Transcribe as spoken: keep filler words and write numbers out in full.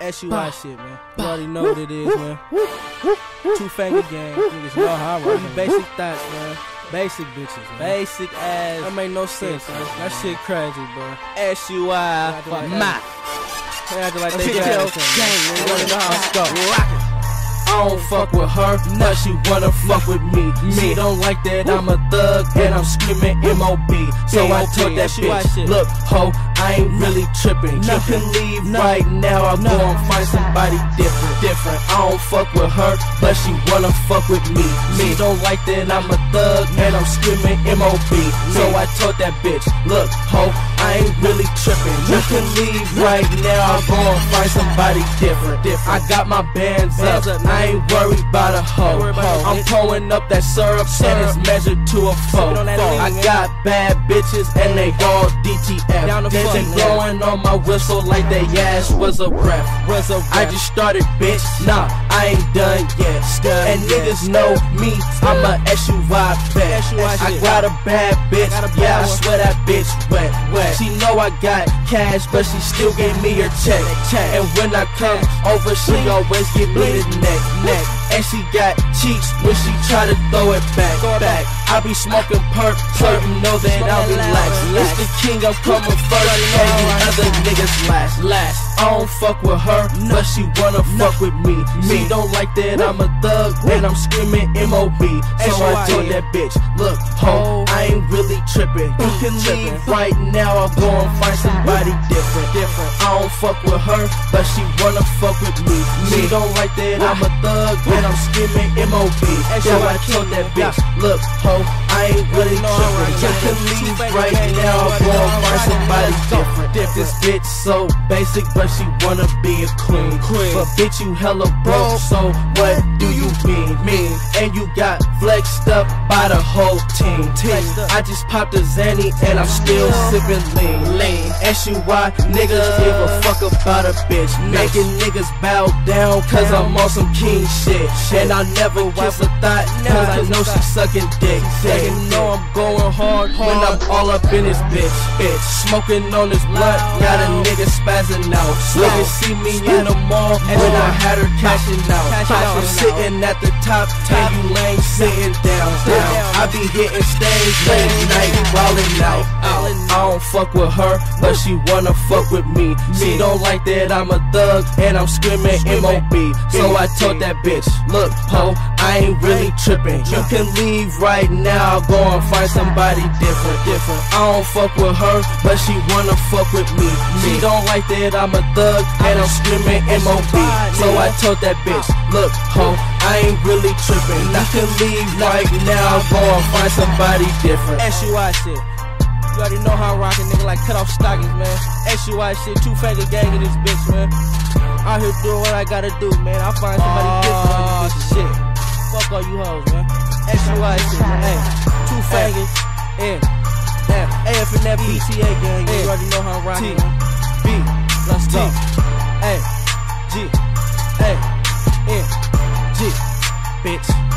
S U I shit, man. You already know what it is, man. Two Finger Gang. Niggas know how I roll. Basic thoughts, man. Basic bitches, man. Basic ass. That make no sense, man. That shit crazy, bro. S U I my. They acting like they got it. You already know how it's go. I don't fuck with her, but she wanna fuck with me. She don't like that I'm a thug and I'm screaming M O B. So I told that bitch, look, ho, I ain't really tripping. You can leave right now, I'll go and find somebody different. Different. I don't fuck with her, but she wanna fuck with me. She don't like that I'm a thug and I'm screaming M O B. So I told that bitch, look, ho, I ain't really tripping. You can leave right now, I'll go and find somebody different. I got my bands up. I ain't worried about a hoe. I'm pouring up that syrup and it's measured to a foe. I got bad bitches and they all D T F. Then they blowing on my whistle like they ass was a ref. I just started, bitch. Nah, I ain't done yet. And niggas know me, I'm a S U I vet. I got a bad bitch, yeah, I swear that bitch wet. She know I got cash, but she still gave me her check. And when I come over, she always give me the neck. neck And she got cheeks when she try to throw it back, back. I be smoking perp, perp, you know that I'll relax. It's the king, I'm coming first, and you other niggas last, last. I don't fuck with her, but she wanna fuck with me. She don't like that I'm a thug, and I'm screaming M O B. So I told that bitch, look, ho, I ain't really tripping. You can leave right now, I'll go and find somebody different. Different. I don't fuck with her, but she wanna fuck with me. She don't like that I'm a thug, and I'm screaming M O B. So I told that bitch, look, ho, I ain't really tripping. You can leave right now, I'll go and find somebody different. This bitch so basic, but she wanna be a queen. But bitch, you hella broke, so what do you mean? Mean? And you got flexed up by the whole team. I just popped a Zanny and I'm still sipping lean. Lean. S U I niggas give a fuck about a bitch. Making niggas bow down cause I'm on some king shit. And I never kiss a thought cause I know she sucking dick. They know I'm going hard when I'm all up in this bitch. Bitch. Smoking on this blunt, got a nigga spazzing out. Niggas see me in the mall when I had her cashing out. I'm sitting at the top and you lame sitting down. down. I be hitting stains late night, wildin' out. I don't fuck with her, but she wanna fuck with me. She don't like that I'm a thug and I'm screaming M O B. So I told that bitch, look, ho, I ain't really tripping. You can leave right now, I'll go and find somebody different. Different. I don't fuck with her, but she wanna fuck with me. She don't like that I'm a thug and I'm screaming M O B. So I told that bitch, look, ho, I ain't really tripping. You can leave right now, I'll go and find somebody different. S U I shit. You already know how I'm rocking, nigga, like cut off stockings, man. S U I shit, Two Finger Gang in this bitch, man. Out here doing what I gotta do, man. I'll find somebody oh, different on this bitch. Shit. Fuck all you hoes, man. S U I shit, man. Hey, Two Fingers, yeah. Yeah. A F and F B T A gang, you already know how I'm rocking, man. B, let's go. A, G, A, N, G, bitch.